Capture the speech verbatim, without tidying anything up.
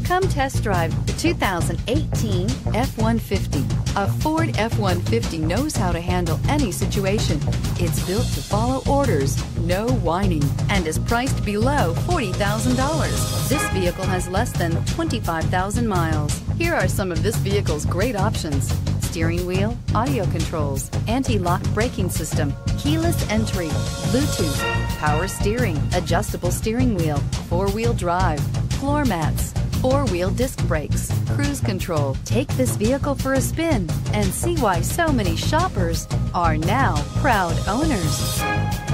Come test drive the two thousand eighteen F one fifty. A Ford F one fifty knows how to handle any situation. It's built to follow orders, no whining, and is priced below forty thousand dollars. This vehicle has less than twenty-five thousand miles. Here are some of this vehicle's great options: steering wheel audio controls, anti-lock braking system, keyless entry, Bluetooth, power steering, adjustable steering wheel, four-wheel drive, floor mats, four-wheel disc brakes, cruise control. Take this vehicle for a spin and see why so many shoppers are now proud owners.